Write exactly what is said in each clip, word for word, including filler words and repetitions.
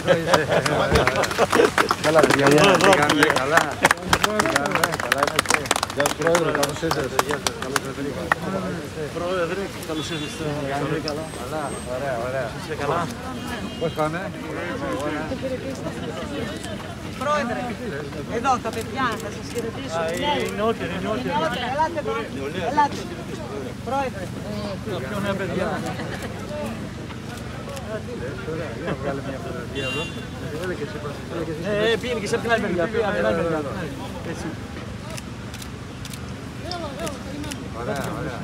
Καλά, παιδιά, καλά. Γεια σας, Πρόεδρε, καλώς ήρθατε. Πρόεδρε, καλώς ήρθατε. Καλά. Καλά, ωραία, ωραία. Είστε καλά. Πώς πάμε? Πρόεδρε, εδώ τα παιδιά θα σας χαιρετήσω. Οι νεότεροι, οι νεότεροι. Ελάτε εδώ, ελάτε. Πρόεδρε. Πιο νέα παιδιά. Για να βγάλε μια φωτογραφία εδώ. Ε, πήγαινε και σε την άλλη μεριά. Έτσι. Ωραία, ωραία.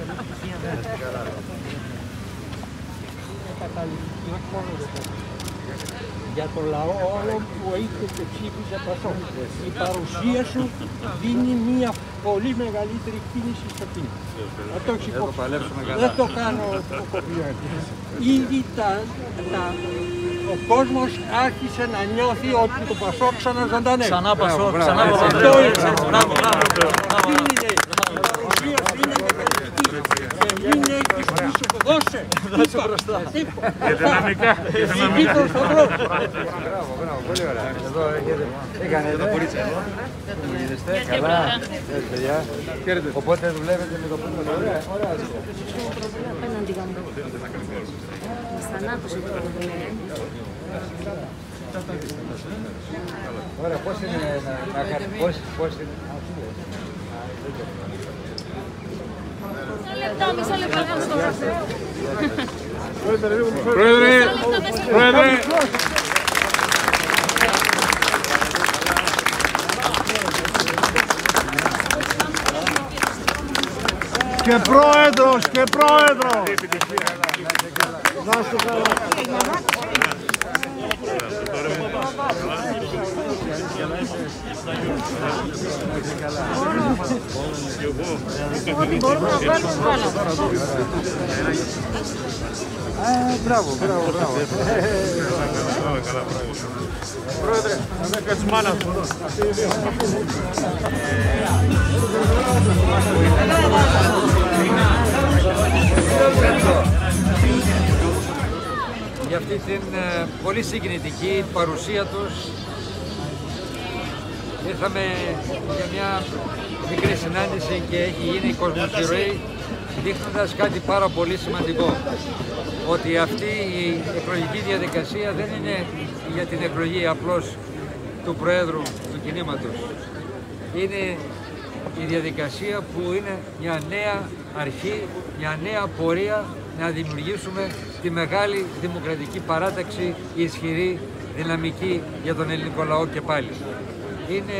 Για το λαό όλο που είχε και ψήφισε Πασόκ. Η παρουσία σου δίνει μια πολύ μεγαλύτερη κίνηση στο κίνημα. Να το έχεις υπόψη. Δεν το κάνω κοπιάκι. Ήδη τα, τα, ο κόσμος άρχισε να νιώθει ότι το Πασόκ ξαναζωντανεύει. Ξανά Πασόκ, ξανά Αυτό είναι. Μπράβο, μπράβο. Η παρουσία σου είναι μεγαλύτερη. Μην έχεις πίσω. Δώσε. Δώσε μπροστά. Και δυναμικά. Μπράβο, μπράβο, πολύ ωραία. Εδώ έχετε. Τι κάνετε? Γίνεστε, καλά. Παιδιά. Οπότε δουλεύετε με το πούλμα. Ωραία, ωραία. Απέναντι γαμπρό. Μας θανάτωσε το πρόβλημα. Ωραία, πώς είναι να κάνει, πώς, πώς είναι. Μισό λεπτό, μισό λεπτό, κάνω στο γραφείο. Πρόεδρε, Πρόεδρε. Και πρόεδρος, και πρόεδρος. Να σου καλά. Μπορούμε να βάλουμε πάνω. Μπράβο, μπράβο, μπράβο. Πρόεδρε, να με κάτσεις μάνα σου. Για αυτή την ε, πολύ συγκινητική παρουσία τους ήρθαμε για μια μικρή συνάντηση και έχει γίνει κοσμοσυρωή, δείχνοντας κάτι πάρα πολύ σημαντικό, ότι αυτή η εκλογική διαδικασία δεν είναι για την εκλογή απλώς του Προέδρου του κινήματος. Είναι η διαδικασία που είναι μια νέα αρχή, μια νέα πορεία να δημιουργήσουμε τη μεγάλη δημοκρατική παράταξη, ισχυρή, δυναμική για τον ελληνικό λαό και πάλι. Είναι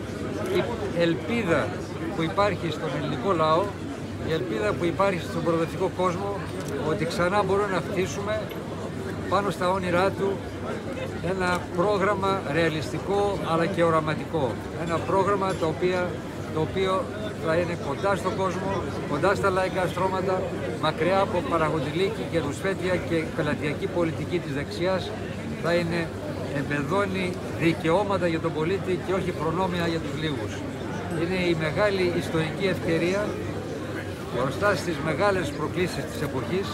η ελπίδα που υπάρχει στον ελληνικό λαό, η ελπίδα που υπάρχει στον προοδευτικό κόσμο, ότι ξανά μπορούμε να χτίσουμε πάνω στα όνειρά του ένα πρόγραμμα ρεαλιστικό αλλά και οραματικό. Ένα πρόγραμμα το οποίο, το οποίο θα είναι κοντά στον κόσμο, κοντά στα λαϊκά στρώματα, μακριά από παραγωγηλίκη και ρουσφέτια και πελατειακή πολιτική της δεξιάς, θα είναι εμπεδώνει δικαιώματα για τον πολίτη και όχι προνόμια για τους λίγους. Είναι η μεγάλη ιστορική ευκαιρία μπροστά στις μεγάλες προκλήσεις της εποχής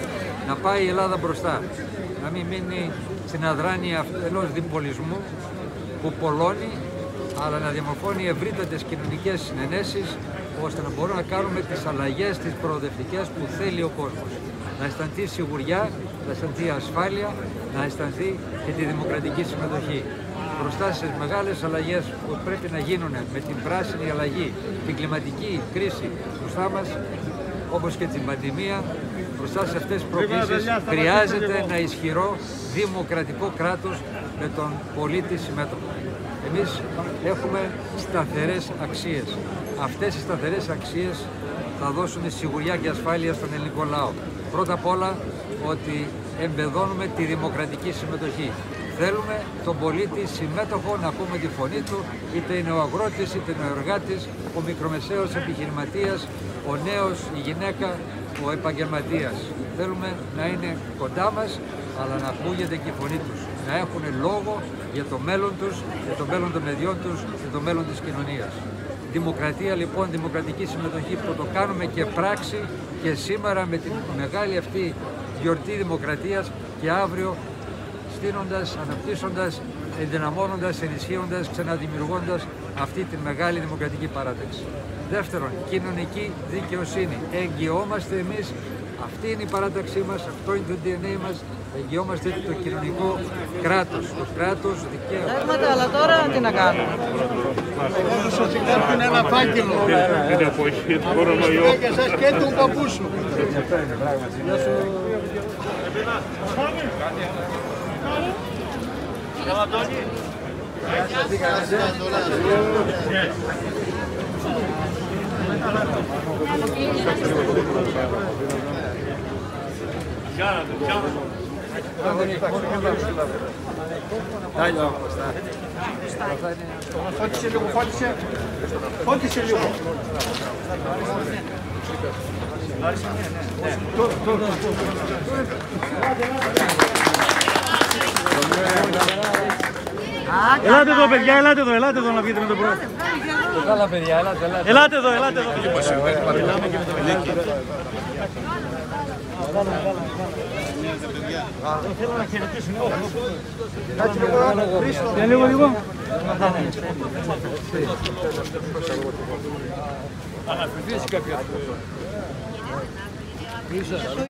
να πάει η Ελλάδα μπροστά, να μην μείνει στην αδράνεια ενός διπολισμού που πολλώνει, αλλά να διαμορφώνει ευρύτατες κοινωνικές συνενέσεις ώστε να μπορούμε να κάνουμε τις αλλαγές, τις προοδευτικές που θέλει ο κόσμος. Να αισθανθεί σιγουριά, να αισθανθεί ασφάλεια, να αισθανθεί και τη δημοκρατική συμμετοχή. Μπροστά στις μεγάλες αλλαγές που πρέπει να γίνουν με την πράσινη αλλαγή, την κλιματική κρίση μπροστά μας, όπως και την πανδημία, μπροστά σε αυτές τις προκλήσεις χρειάζεται ένα ισχυρό δημοκρατικό κράτος με τον πολίτη συμμέτοχο. Εμείς έχουμε σταθερές αξίες. Αυτές οι σταθερές αξίες θα δώσουν σιγουριά και ασφάλεια στον ελληνικό λαό. Πρώτα απ' όλα ότι εμπεδώνουμε τη δημοκρατική συμμετοχή. Θέλουμε τον πολίτη συμμέτοχο να ακούμε τη φωνή του, είτε είναι ο αγρότης, είτε είναι ο εργάτης, ο μικρομεσαίος επιχειρηματίας, ο νέος, η γυναίκα, ο επαγγελματίας. Θέλουμε να είναι κοντά μας, αλλά να ακούγεται και η φωνή τους. Να έχουν λόγο για το μέλλον τους, για το μέλλον των παιδιών τους, για το μέλλον της κοινωνίας. Δημοκρατία λοιπόν, δημοκρατική συμμετοχή που το κάνουμε και πράξη και σήμερα με την μεγάλη αυτή γιορτή δημοκρατίας και αύριο επεκτείνοντας, αναπτύσσοντας, ενδυναμώνοντας, ενισχύοντας, ξαναδημιουργώντας αυτή τη μεγάλη δημοκρατική παράταξη. Δεύτερον, κοινωνική δικαιοσύνη. Εγγυόμαστε εμείς, αυτή είναι η παράταξή μας, αυτό είναι το ντι εν έι μας, εγγυόμαστε το κοινωνικό κράτος, το κράτος δικαίου. Έχουμε, αλλά τώρα τι να κάνουμε. Έδωσα ότι έχουν ένα φάκελο. Την εποχή του κορονοϊού. Και σας και του παππού σου. Φώτισε λίγο, φώτισε. Φώτισε λίγο. Ελάτε εδώ, παιδιά, ελάτε εδώ, ελάτε εδώ να βγείτε με τον πρόεδρο. Καλά παιδιά, ελάτε, ελάτε. Ελάτε εδώ, ελάτε εδώ. Θέλω να χαιρετήσω λίγο. Λίγο, λίγο. Αναφερθείς κάποια.